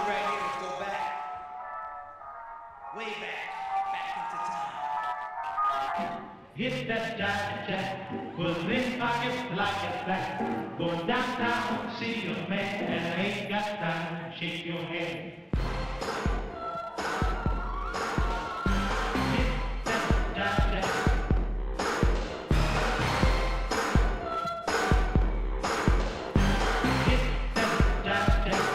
right here is go back. Way back. Back into time. Hit that jive jack, put it in pocket like it's back. Going downtown, see your man, and I ain't got time. Shake your hand. Hit that jive jack. Hit that jive jack.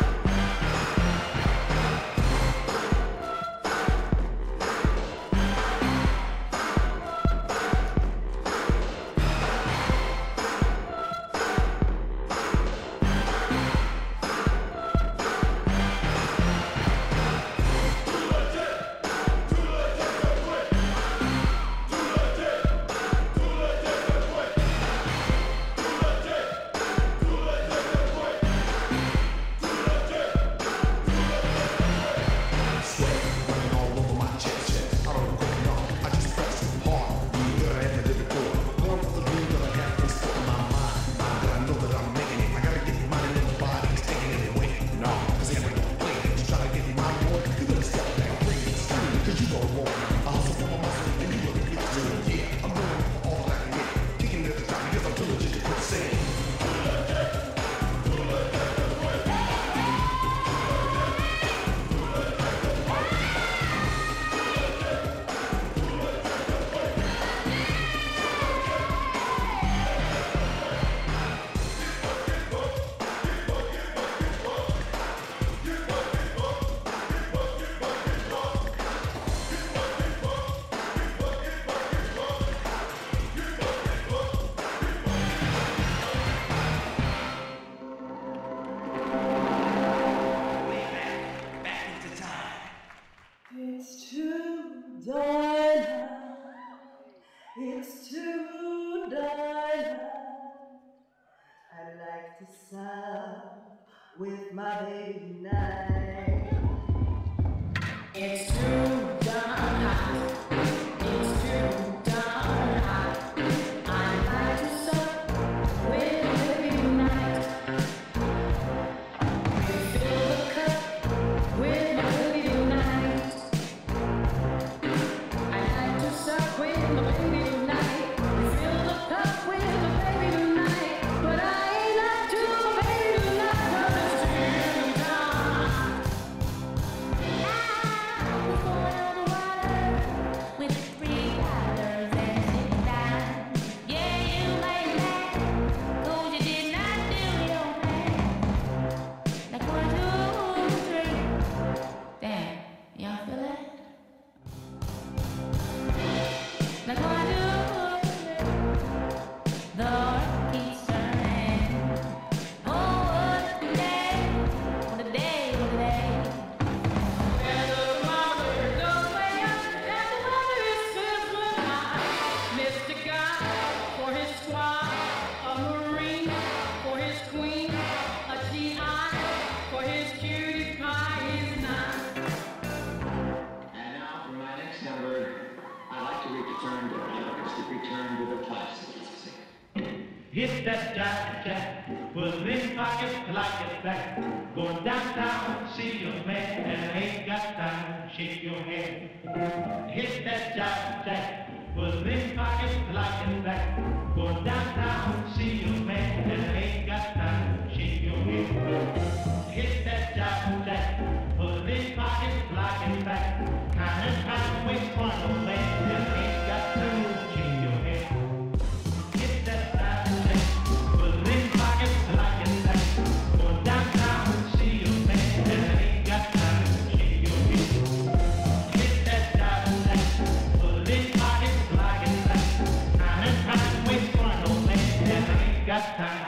It's too dark now. It's too dark now. I like to sup with my baby night. It's too dark hot. It's too dark hot. I like to sup with my baby tonight. Fill the cup with my baby tonight. I like to sup with my baby tonight. Fill the cup with my baby tonight. But I ain't like to my baby tonight. 'Cause it's too dark. I was born on the water with $3 and $9. Yeah, you made that, 'cause you did not do your thing. Like 1, 2, 3. Damn, y'all feel that? Like 1, 2, 3. The earth keeps turning. Oh, what a day! What a day! What a day! And the mother goes way up, and the mother is sizzling hot. Mr. God for his squad, a Marine for his queen, a GI for his cutie pie is not. And now for my next number, I'd like to return to the classics. Hit that jive jack, put it in pocket like it's back. Going downtown, see your man, and I ain't got time. Shake your hand. Hit that jive jack, put it in pocket like it's back. Going downtown, see your man, and I ain't got time. Shake your hand. Hit that jive jack, put it in pocket like it's back. Kinda time waits for no man, and I ain't got time. Shake your hand. Hit that jive jack, put it in pocket like it's back. Going downtown, see your man, and I ain't got time. Shake your hand. Hit that jive jack, put it in pocket like it's back. Kinda time waits for no man, and I ain't got time.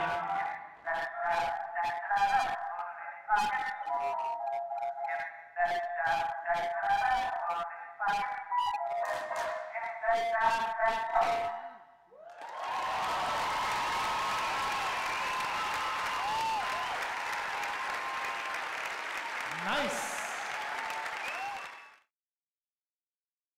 Thank you.